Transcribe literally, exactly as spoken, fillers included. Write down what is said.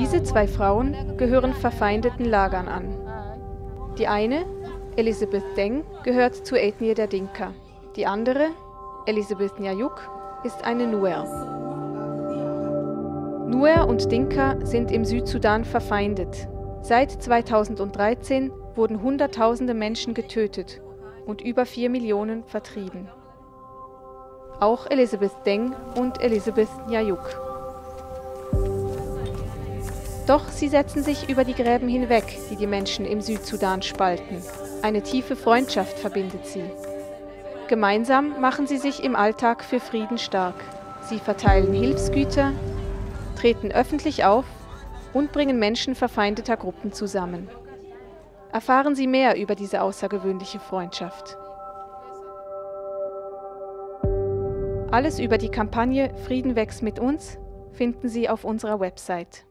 Diese zwei Frauen gehören verfeindeten Lagern an. Die eine, Elizabeth Deng, gehört zur Ethnie der Dinka. Die andere, Elizabeth Nyayuk, ist eine Nuer. Nuer und Dinka sind im Südsudan verfeindet. Seit zweitausenddreizehn wurden Hunderttausende Menschen getötet und über vier Millionen vertrieben. Auch Elizabeth Deng und Elizabeth Nyayuk. Doch sie setzen sich über die Gräben hinweg, die die Menschen im Südsudan spalten. Eine tiefe Freundschaft verbindet sie. Gemeinsam machen sie sich im Alltag für Frieden stark. Sie verteilen Hilfsgüter, treten öffentlich auf und bringen Menschen verfeindeter Gruppen zusammen. Erfahren Sie mehr über diese außergewöhnliche Freundschaft. Alles über die Kampagne Frieden wächst mit uns finden Sie auf unserer Website.